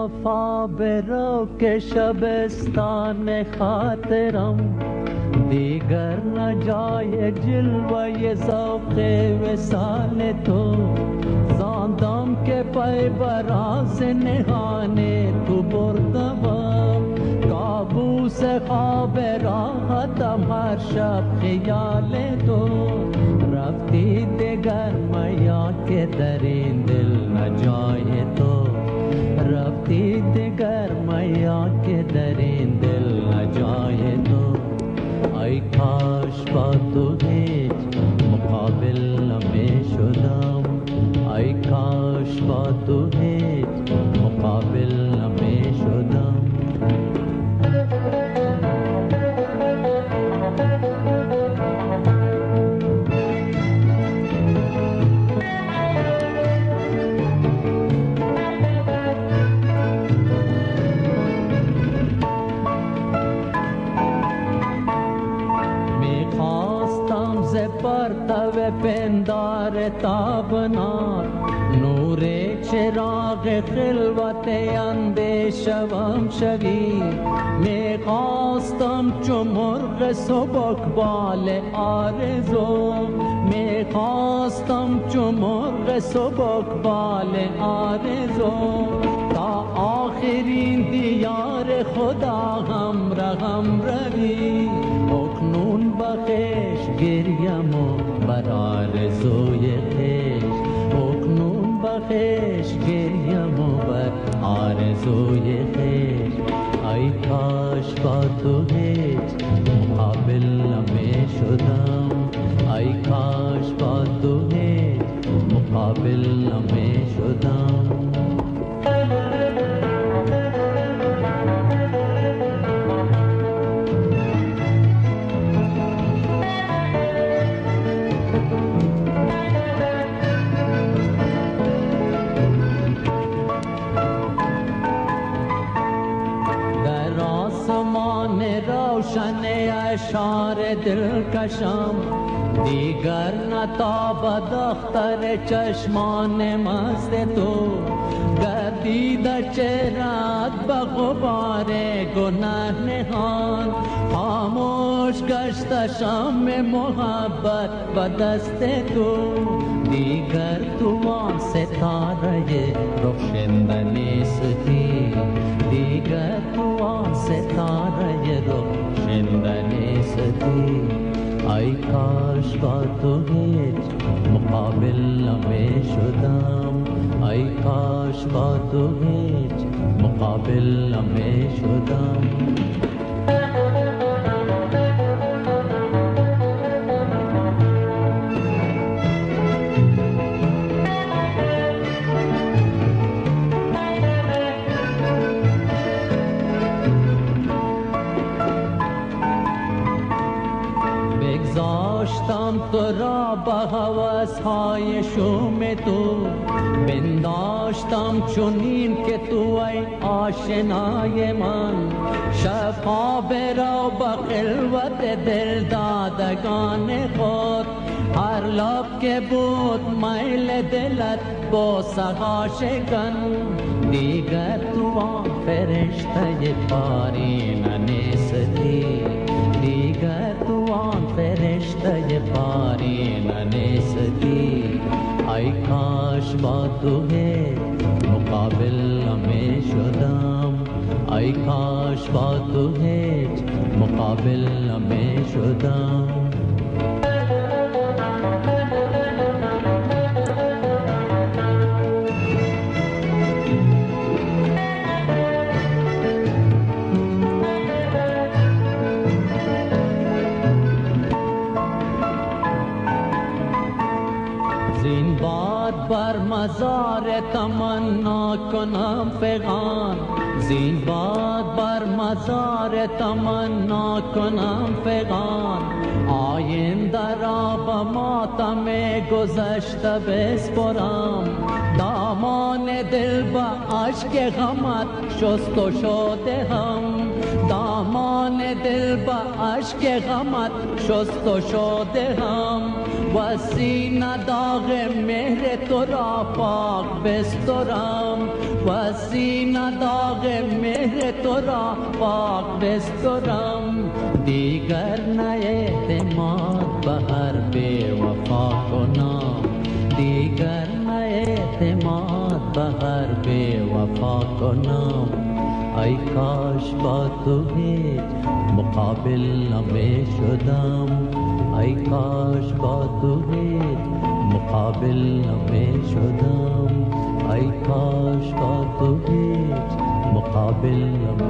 وفا برو که شبستان خاطرم دیگر نجای جلوه ذوق وصال تو زاندم که پی براز نهان تو بردم کابوس خواب راحتم هر شب خیال تو رفتی دیگر میا که در این دل نجای تو رفتی دیگر میا که در این دل نجای تو ای کاش با تو هیچ مقابل نمی شدم ای کاش با تو هیچ مقابل نمی شدم پرتو پندار تابنار نور چراغ خلوت اندیشم شوی میخواستم چو مرغ سبکبال آرزو میخواستم چو مرغ سبکبال آرزو تا آخرین دیار خدا هم روی اکنون بخش گریم و بر آرزوی خیش اکنون بخش گریم و بر آرزوی خیش ای کاش با تو هیچ مقابل نمی شدم ای کاش با تو هیچ مقابل نمی شدم روشن اشعار دلکشم دیگر نتابد اختر چشمان مست تو گردیده چهرت به غبار گناه نهان خاموش گشت شمع محبت به دست تو دیگر تو آن ستاره روشنده نیستی دیگر تو آن ستاره روشنده نیستی ای کاش با تو هیچ مقابل نمی شدم ای کاش با تو هیچ مقابل نمی شدم بگذاشتم تو را به هوس‌های شوم تو بنداشتم چنین که تو ای آشنای من شب خواب را به خلوت دل دادگان خود هر لب که بود میل دلت بوسه ها شکن دیگر تو آن فرشته پارینه نیستی دیگر تو آن فرشته پارینه نیستی ای کاش با تو هیچ مقابل نمی شدم ای کاش با تو هیچ مقابل نمی شدم زین باد بر مزار تمنا کنم فغان زین باد بر مزار تمنا کنم فغان آینده را به ماتم گذشته بسپرم دامان دل به اشک غمت شست و شده هم دامان دل دل با عشق غمت شست و شده هم و سینه داغ مهر تو را پاک بسترم و سینه داغ مهر تو را پاک بسترم دیگر نه اعتماد به هر بی وفا کنم دیگر نه اعتماد به هر بی وفا کنم ای کاش با تو هیچ مقابل نمی شدم ای کاش با تو هیچ مقابل نمی شدم ای کاش با تو هیچ مقابل نمی